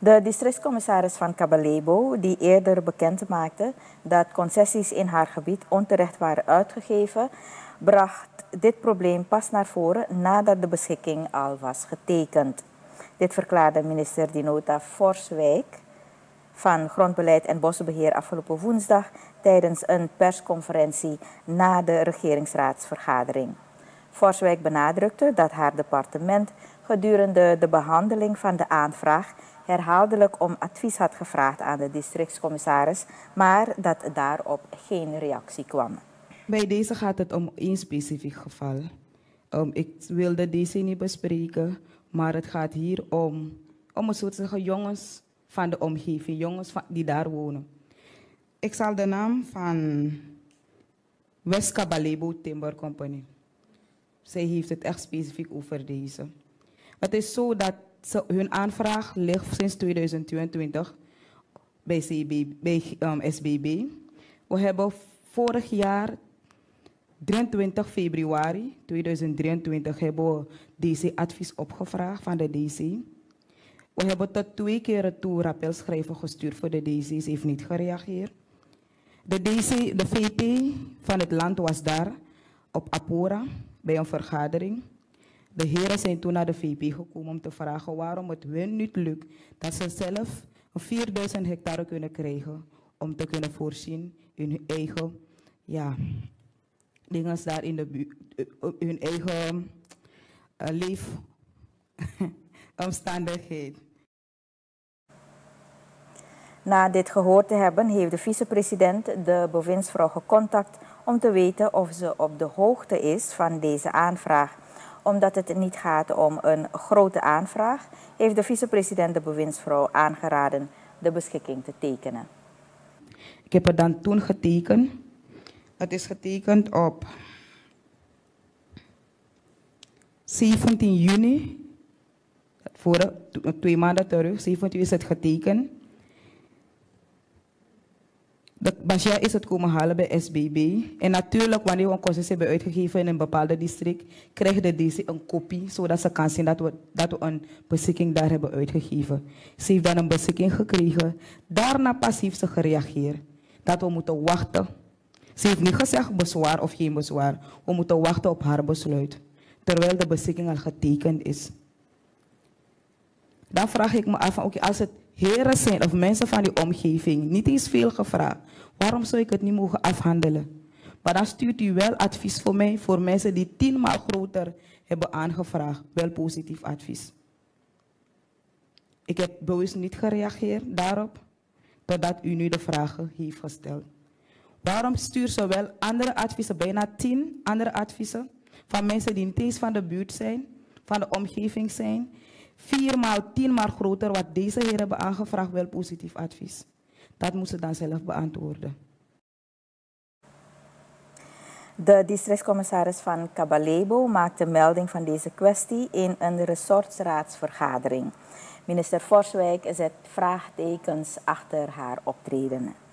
De districtscommissaris van Kabalebo, die eerder bekend maakte dat concessies in haar gebied onterecht waren uitgegeven, bracht dit probleem pas naar voren nadat de beschikking al was getekend. Dit verklaarde minister Dinota Forswijk van Grondbeleid en Bosbeheer afgelopen woensdag tijdens een persconferentie na de regeringsraadsvergadering. Forswijk benadrukte dat haar departement gedurende de behandeling van de aanvraag herhaaldelijk om advies had gevraagd aan de districtscommissaris, maar dat daarop geen reactie kwam. Bij deze gaat het om één specifiek geval. Ik wilde deze niet bespreken, maar het gaat hier om een soort jongens van de omgeving, jongens die daar wonen. Ik zal de naam van West Kabalebo Timber Company. Zij heeft het echt specifiek over deze. Het is zo dat hun aanvraag ligt sinds 2022 bij SBB. We hebben vorig jaar, 23 februari 2023, hebben we DC-advies opgevraagd van de DC. We hebben tot 2 keer toe rappelschrijven gestuurd voor de DC. Ze heeft niet gereageerd. De VP van het land was daar op Apora bij een vergadering. De heren zijn toen naar de VP gekomen om te vragen waarom het hun niet lukt dat ze zelf 4000 hectare kunnen krijgen om te kunnen voorzien in hun eigen dingen daar in de buurt, hun eigen leefomstandigheid. Na dit gehoord te hebben, heeft de vicepresident de bewindsvrouw gecontact om te weten of ze op de hoogte is van deze aanvraag. Omdat het niet gaat om een grote aanvraag, heeft de vicepresident de bewindsvrouw aangeraden de beschikking te tekenen. Ik heb het dan toen getekend. Het is getekend op 17 juni, voor 2 maanden terug, 17 is het getekend. De Bashia is het komen halen bij SBB. En natuurlijk, wanneer we een concessie hebben uitgegeven in een bepaalde district, krijgt de DC een kopie, zodat ze kan zien dat we een beschikking daar hebben uitgegeven. Ze heeft dan een beschikking gekregen. Daarna pas heeft ze gereageerd. Dat we moeten wachten. Ze heeft niet gezegd bezwaar of geen bezwaar. We moeten wachten op haar besluit. Terwijl de beschikking al getekend is. Dan vraag ik me af, als het heren zijn of mensen van die omgeving, niet eens veel gevraagd, waarom zou ik het niet mogen afhandelen? Maar dan stuurt u wel advies voor mij, voor mensen die 10 maal groter hebben aangevraagd, wel positief advies. Ik heb bewust niet gereageerd daarop, totdat u nu de vragen heeft gesteld. Waarom stuurt ze wel andere adviezen, bijna 10 andere adviezen, van mensen die niet eens van de buurt zijn, van de omgeving zijn, 4 maal, 10 maal groter wat deze heren hebben aangevraagd, wel positief advies. Dat moeten ze dan zelf beantwoorden. De districtscommissaris van Kabalebo maakte melding van deze kwestie in een resortsraadsvergadering. Minister Forswijk zet vraagtekens achter haar optreden.